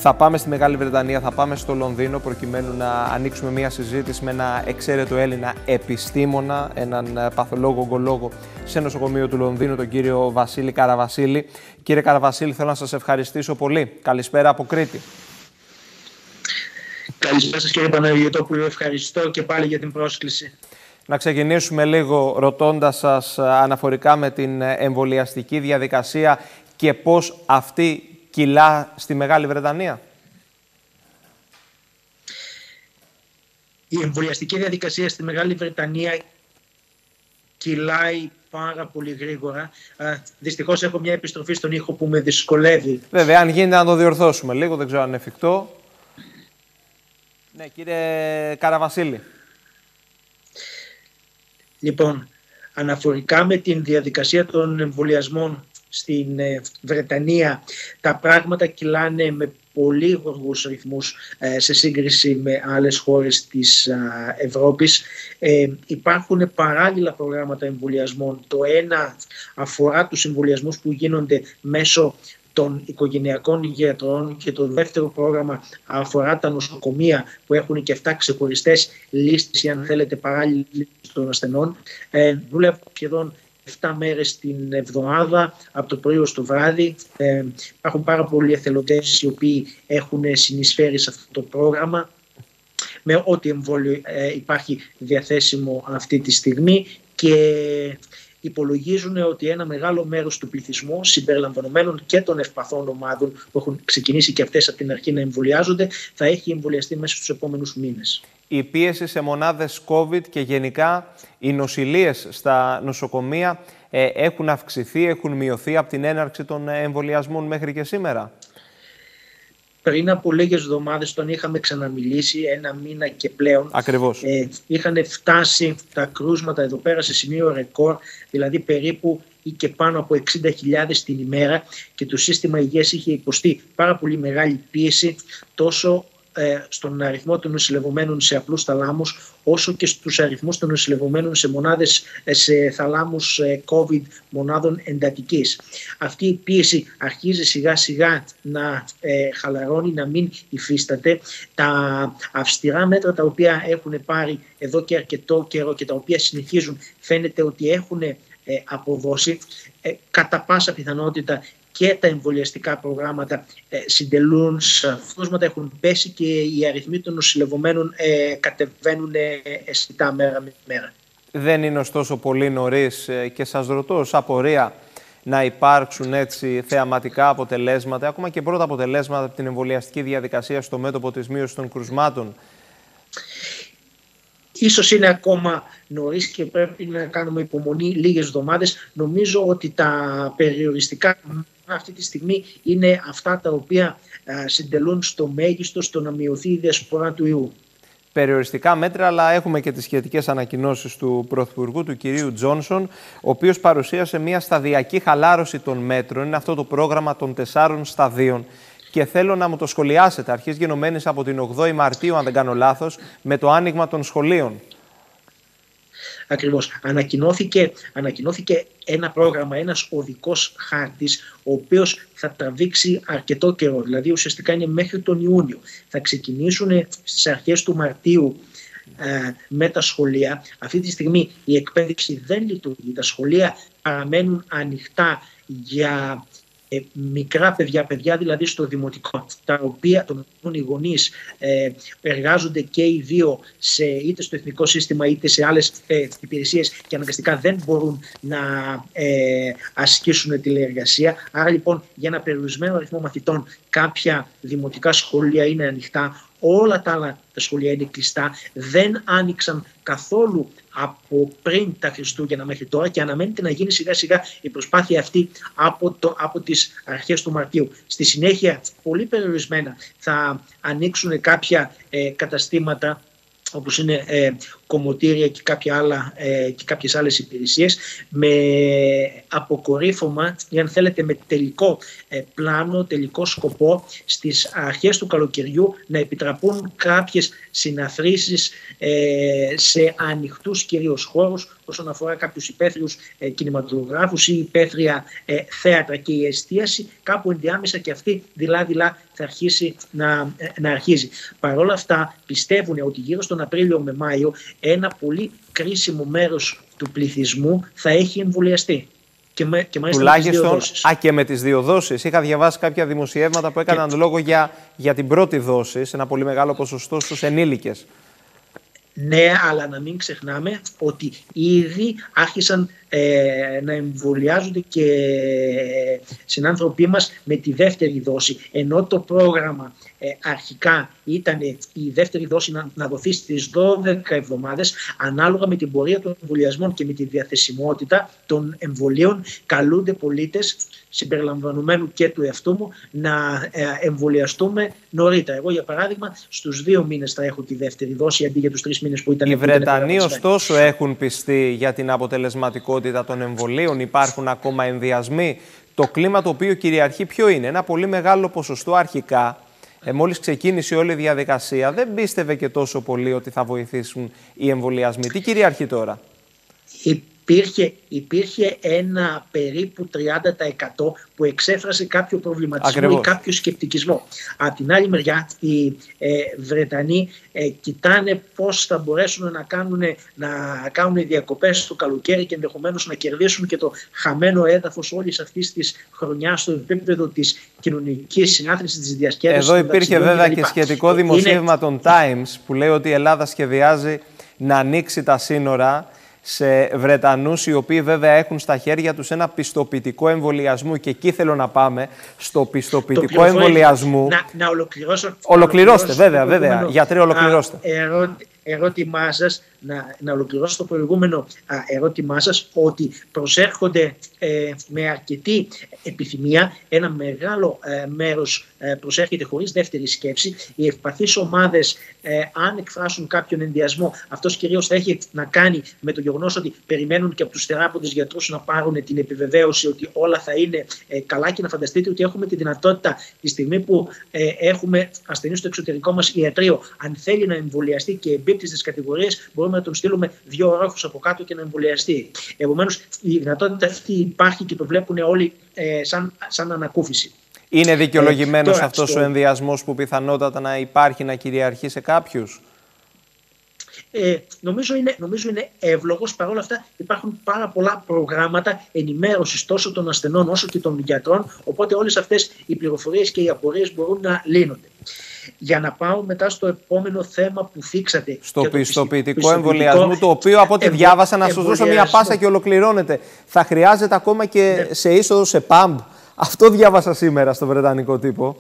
Θα πάμε στη Μεγάλη Βρετανία, θα πάμε στο Λονδίνο προκειμένου να ανοίξουμε μια συζήτηση με ένα εξαίρετο Έλληνα επιστήμονα, έναν παθολόγο-ογκολόγο σε νοσοκομείο του Λονδίνου, τον κύριο Βασίλη Καραβασίλη. Κύριε Καραβασίλη, θέλω να σας ευχαριστήσω πολύ. Καλησπέρα από Κρήτη. Καλησπέρα σας κύριε Παναγιωτόπουλο, ευχαριστώ και πάλι για την πρόσκληση. Να ξεκινήσουμε λίγο ρωτώντας σας αναφορικά με την εμβολιαστική διαδικασία και πώς αυτή κυλά στη Μεγάλη Βρετανία. Η εμβολιαστική διαδικασία στη Μεγάλη Βρετανία κυλάει πάρα πολύ γρήγορα. Δυστυχώς έχω μια επιστροφή στον ήχο που με δυσκολεύει. Βέβαια, αν γίνεται να το διορθώσουμε λίγο, δεν ξέρω αν είναι εφικτό. Ναι, κύριε Καραβασίλη. Λοιπόν, αναφορικά με την διαδικασία των εμβολιασμών στην Βρετανία, τα πράγματα κυλάνε με πολύ γοργούς ρυθμούς σε σύγκριση με άλλες χώρες της Ευρώπης. Υπάρχουν παράλληλα προγράμματα εμβολιασμών. Το ένα αφορά τους εμβολιασμούς που γίνονται μέσω των οικογενειακών γιατρών και το δεύτερο πρόγραμμα αφορά τα νοσοκομεία που έχουν και 7 ξεχωριστές λίστες ή αν θέλετε παράλληλες των ασθενών. Δουλεύουν σχεδόν 7 μέρες την εβδομάδα, από το πρωί ως το βράδυ. Υπάρχουν πάρα πολλοί εθελοντές οι οποίοι έχουν συνεισφέρει σε αυτό το πρόγραμμα με ό,τι εμβόλιο υπάρχει διαθέσιμο αυτή τη στιγμή και υπολογίζουν ότι ένα μεγάλο μέρος του πληθυσμού, συμπεριλαμβανομένων και των ευπαθών ομάδων που έχουν ξεκινήσει και αυτές από την αρχή να εμβολιάζονται, θα έχει εμβολιαστεί μέσα στους επόμενους μήνες. Η πίεση σε μονάδες COVID και γενικά οι νοσηλίες στα νοσοκομεία έχουν αυξηθεί, έχουν μειωθεί από την έναρξη των εμβολιασμών μέχρι και σήμερα. Πριν από λίγες εβδομάδες τον είχαμε ξαναμιλήσει, 1 μήνα και πλέον. Ακριβώς. Είχαν φτάσει τα κρούσματα εδώ πέρα σε σημείο ρεκόρ, δηλαδή περίπου ή και πάνω από 60.000 την ημέρα και το σύστημα υγείας είχε υποστεί πάρα πολύ μεγάλη πίεση τόσο στον αριθμό των νοσηλευομένων σε απλούς θαλάμους όσο και στους αριθμούς των νοσηλευομένων σε μονάδες, σε θαλάμους COVID μονάδων εντατικής. Αυτή η πίεση αρχίζει σιγά σιγά να χαλαρώνει, να μην υφίσταται. Τα αυστηρά μέτρα τα οποία έχουν πάρει εδώ και αρκετό καιρό και τα οποία συνεχίζουν φαίνεται ότι έχουν αποδώσει. Κατά πάσα πιθανότητα και τα εμβολιαστικά προγράμματα συντελούν κρούσματα, έχουν πέσει και οι αριθμοί των νοσηλευομένων κατεβαίνουν αισθητά μέρα με μέρα. Δεν είναι ωστόσο πολύ νωρίς και σας ρωτώ ως απορία να υπάρξουν έτσι θεαματικά αποτελέσματα, ακόμα και πρώτα αποτελέσματα από την εμβολιαστική διαδικασία στο μέτωπο της μείωσης των κρουσμάτων? Ίσως είναι ακόμα νωρίς και πρέπει να κάνουμε υπομονή λίγες εβδομάδες. Νομίζω ότι τα περιοριστικά αυτή τη στιγμή είναι αυτά τα οποία συντελούν στο μέγιστο στο να μειωθεί η διασπορά του ιού. Περιοριστικά μέτρα, αλλά έχουμε και τις σχετικές ανακοινώσεις του Πρωθυπουργού, του κυρίου Τζόνσον, ο οποίος παρουσίασε μια σταδιακή χαλάρωση των μέτρων. Είναι αυτό το πρόγραμμα των 4 σταδίων. Και θέλω να μου το σχολιάσετε, αρχής γενομένης από την 8η Μαρτίου, αν δεν κάνω λάθος, με το άνοιγμα των σχολείων. Ακριβώς. Ανακοινώθηκε ένα πρόγραμμα, ένας οδικός χάρτης, ο οποίος θα τραβήξει αρκετό καιρό, δηλαδή ουσιαστικά είναι μέχρι τον Ιούνιο. Θα ξεκινήσουν στις αρχές του Μαρτίου με τα σχολεία. Αυτή τη στιγμή η εκπαίδευση δεν λειτουργεί. Τα σχολεία παραμένουν ανοιχτά για μικρά παιδιά δηλαδή στο δημοτικό, τα οποία οι γονείς εργάζονται και οι δύο είτε στο εθνικό σύστημα είτε σε άλλες υπηρεσίες και αναγκαστικά δεν μπορούν να ασκήσουν τηλεεργασία. Άρα λοιπόν για ένα περιορισμένο αριθμό μαθητών κάποια δημοτικά σχολεία είναι ανοιχτά, όλα τα άλλα τα σχολεία είναι κλειστά, δεν άνοιξαν καθόλου από πριν τα Χριστούγεννα μέχρι τώρα και αναμένεται να γίνει σιγά σιγά η προσπάθεια αυτή από τις αρχές του Μαρτίου. Στη συνέχεια, πολύ περιορισμένα, θα ανοίξουν κάποια καταστήματα όπως είναι κομμωτήρια και κάποιες άλλες υπηρεσίες, με αποκορύφωμα ή αν θέλετε με τελικό πλάνο, τελικό σκοπό στις αρχές του καλοκαιριού να επιτραπούν κάποιες συναθρήσεις σε ανοιχτούς κυρίως χώρους όσον αφορά κάποιους υπαίθριους κινηματογράφους ή υπαίθρια θέατρα, και η εστίαση κάπου ενδιάμεσα και αυτή δειλά-δειλά θα αρχίσει να αρχίζει. Παρ' όλα αυτά πιστεύουν ότι γύρω στον Απρίλιο με Μάιο ένα πολύ κρίσιμο μέρος του πληθυσμού θα έχει εμβολιαστεί. Και μάλιστα τουλάχιστον και με τις δύο δόσεις. Είχα διαβάσει κάποια δημοσιεύματα που έκαναν λόγο για την πρώτη δόση, σε ένα πολύ μεγάλο ποσοστό στους ενήλικες. Ναι, αλλά να μην ξεχνάμε ότι ήδη άρχισαν να εμβολιάζονται και συνάνθρωποι μας με τη δεύτερη δόση. Ενώ το πρόγραμμα αρχικά ήταν η δεύτερη δόση να δοθεί στις 12 εβδομάδες, ανάλογα με την πορεία των εμβολιασμών και με τη διαθεσιμότητα των εμβολίων, καλούνται πολίτες, συμπεριλαμβανομένου και του εαυτού μου, να εμβολιαστούμε νωρίτερα. Εγώ, για παράδειγμα, στους 2 μήνες θα έχω τη δεύτερη δόση αντί για τους 3 μήνες που ήταν. Οι Βρετανοί, ωστόσο, έχουν πιστεί για την αποτελεσματικότητα των εμβολίων. Υπάρχουν ακόμα ενδιασμοί. Το κλίμα το οποίο κυριαρχεί ποιο είναι? Ένα πολύ μεγάλο ποσοστό αρχικά, μόλις ξεκίνησε όλη η διαδικασία, δεν πίστευε και τόσο πολύ ότι θα βοηθήσουν οι εμβολιασμοί. Τι κυριαρχεί τώρα? Υπήρχε ένα περίπου 30% που εξέφρασε κάποιο προβληματισμό ή κάποιο σκεπτικισμό. Από την άλλη μεριά, οι Βρετανοί κοιτάνε πώς θα μπορέσουν να κάνουν διακοπές το καλοκαίρι και ενδεχομένως να κερδίσουν και το χαμένο έδαφος όλης αυτής της χρονιάς στο επίπεδο της κοινωνικής συνάθρησης, της διασκέδασης. Εδώ υπήρχε βέβαια και σχετικό δημοσίευμα των Times που λέει ότι η Ελλάδα σχεδιάζει να ανοίξει τα σύνορα σε Βρετανούς, οι οποίοι βέβαια έχουν στα χέρια τους ένα πιστοποιητικό εμβολιασμού, και εκεί θέλω να πάμε, στο πιστοποιητικό εμβολιασμού. Να ολοκληρώσω. Ολοκληρώστε, βέβαια. Γιατροί, ολοκληρώστε. Ερώτημά σας, να ολοκληρώσω το προηγούμενο ερώτημά σας, ότι προσέρχονται με αρκετή επιθυμία, ένα μεγάλο μέρος προσέρχεται χωρίς δεύτερη σκέψη. Οι ευπαθείς ομάδες, αν εκφράσουν κάποιον ενδιασμό, αυτός κυρίως θα έχει να κάνει με το γεγονός ότι περιμένουν και από τους θεράποντες γιατρούς να πάρουν την επιβεβαίωση ότι όλα θα είναι καλά, και να φανταστείτε ότι έχουμε τη δυνατότητα τη στιγμή που έχουμε ασθενείς στο εξωτερικό μας ιατρείο, αν θέλει να εμβολιαστεί και εμπίπτει στις κατηγορίες, μπορούμε να τον στείλουμε 2 ορόφους από κάτω και να εμβολιαστεί. Επομένως, η δυνατότητα αυτή υπάρχει και το βλέπουν όλοι σαν ανακούφιση. Είναι δικαιολογημένος αυτός ο ενδιασμός που πιθανότατα να υπάρχει, να κυριαρχεί σε κάποιους? Νομίζω είναι εύλογος. Παρ' όλα αυτά υπάρχουν πάρα πολλά προγράμματα ενημέρωσης τόσο των ασθενών όσο και των γιατρών, οπότε όλες αυτές οι πληροφορίες και οι απορίες μπορούν να λύνονται. Για να πάω μετά στο επόμενο θέμα που θίξατε. Στο πιστοποιητικό εμβολιασμού, το οποίο από ό,τι διάβασα, να σας δώσω μια πάσα και ολοκληρώνεται, θα χρειάζεται ακόμα και σε είσοδο σε ΠΑΜ. Αυτό διάβασα σήμερα στο βρετανικό τύπο.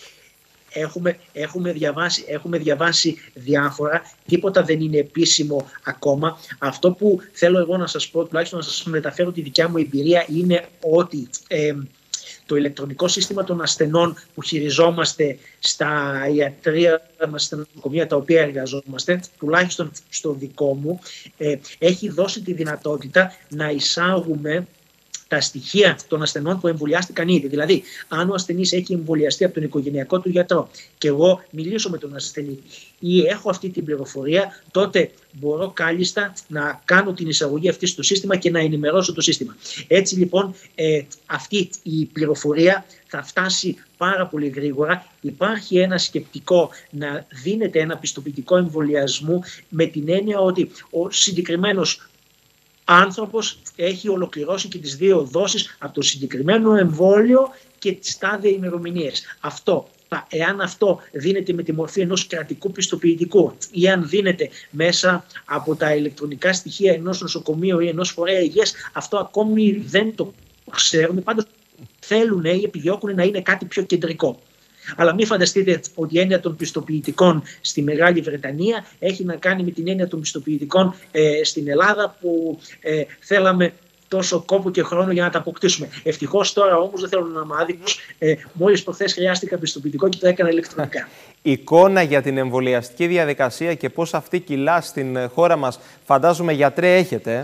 Έχουμε διαβάσει διάφορα, τίποτα δεν είναι επίσημο ακόμα. Αυτό που θέλω εγώ να σας πω, τουλάχιστον να σας μεταφέρω τη δικιά μου εμπειρία, είναι ότι το ηλεκτρονικό σύστημα των ασθενών που χειριζόμαστε στα ιατρεία μας, στα νοσοκομεία τα οποία εργαζόμαστε, τουλάχιστον στο δικό μου, έχει δώσει τη δυνατότητα να εισάγουμε τα στοιχεία των ασθενών που εμβολιάστηκαν ήδη. Δηλαδή, αν ο ασθενής έχει εμβολιαστεί από τον οικογενειακό του γιατρό και εγώ μιλήσω με τον ασθενή ή έχω αυτή την πληροφορία, τότε μπορώ κάλλιστα να κάνω την εισαγωγή αυτή στο σύστημα και να ενημερώσω το σύστημα. Έτσι λοιπόν, αυτή η πληροφορία θα φτάσει πάρα πολύ γρήγορα. Υπάρχει ένα σκεπτικό να δίνεται ένα πιστοποιητικό εμβολιασμού με την έννοια ότι ο συγκεκριμένος άνθρωπος έχει ολοκληρώσει και τις 2 δόσεις από το συγκεκριμένο εμβόλιο και τις τάδε ημερομηνίες. Εάν αυτό δίνεται με τη μορφή ενός κρατικού πιστοποιητικού ή αν δίνεται μέσα από τα ηλεκτρονικά στοιχεία ενός νοσοκομείου ή ενός φορέα υγείας, αυτό ακόμη δεν το ξέρουμε. Πάντως θέλουν ή επιδιώκουν να είναι κάτι πιο κεντρικό. Αλλά μην φανταστείτε ότι η έννοια των πιστοποιητικών στη Μεγάλη Βρετανία έχει να κάνει με την έννοια των πιστοποιητικών στην Ελλάδα, που θέλαμε τόσο κόπο και χρόνο για να τα αποκτήσουμε. Ευτυχώς τώρα όμως δεν θέλω να είμαι άδικος. Μόλις προχθές χρειάστηκα πιστοποιητικό και το έκανα ηλεκτρονικά. Εικόνα για την εμβολιαστική διαδικασία και πώς αυτή κυλά στην χώρα μας, φαντάζομαι γιατρέ έχετε.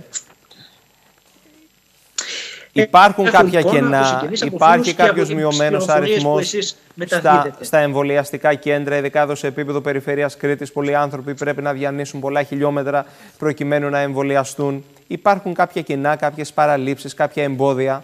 Υπάρχουν κάποια κενά, υπάρχει κάποιος μειωμένος αριθμός στα εμβολιαστικά κέντρα, ειδικά εδώ σε επίπεδο περιφέρειας Κρήτης. Πολλοί άνθρωποι πρέπει να διανύσουν πολλά χιλιόμετρα προκειμένου να εμβολιαστούν. Υπάρχουν κάποια κενά, κάποιες παραλήψεις, κάποια εμπόδια.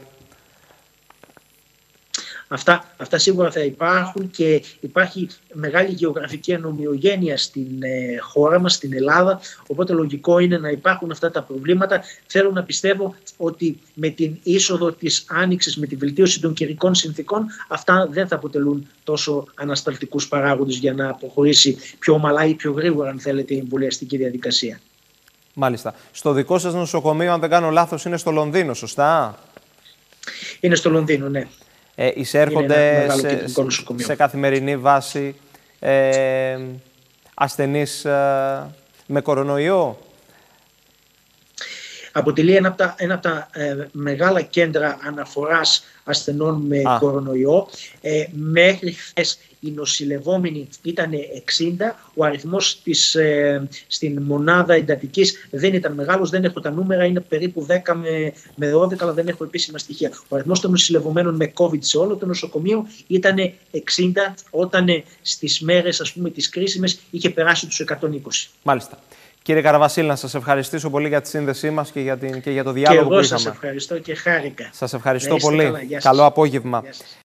Αυτά σίγουρα θα υπάρχουν και υπάρχει μεγάλη γεωγραφική ανομοιογένεια στην χώρα μας, στην Ελλάδα, οπότε λογικό είναι να υπάρχουν αυτά τα προβλήματα. Θέλω να πιστεύω ότι με την είσοδο της άνοιξης, με τη βελτίωση των καιρικών συνθήκων, αυτά δεν θα αποτελούν τόσο ανασταλτικούς παράγοντες για να προχωρήσει πιο ομαλά ή πιο γρήγορα, αν θέλετε, η εμβολιαστική διαδικασία. Μάλιστα. Στο δικό σας νοσοκομείο, αν δεν κάνω λάθος, είναι στο Λονδίνο, σωστά? Είναι στο Λονδίνο, ναι. Εισέρχονται σε καθημερινή βάση ασθενείς με κορονοϊό? Αποτελεί ένα από τα μεγάλα κέντρα αναφοράς ασθενών με κορονοϊό. Μέχρι χθες οι νοσηλευόμενοι ήταν 60. Ο αριθμός στην μονάδα εντατικής δεν ήταν μεγάλος, δεν έχω τα νούμερα, είναι περίπου 10 με 12, αλλά δεν έχω επίσημα στοιχεία. Ο αριθμός των νοσηλευομένων με COVID σε όλο το νοσοκομείο ήταν 60, όταν στις μέρες, ας πούμε, τις κρίσιμες είχε περάσει τους 120. Μάλιστα. Κύριε Καραβασίλη, να σας ευχαριστήσω πολύ για τη σύνδεσή μας και για το διάλογο που είχαμε. Και εγώ σας ευχαριστώ και χάρηκα. Σας ευχαριστώ πολύ. Καλό απόγευμα.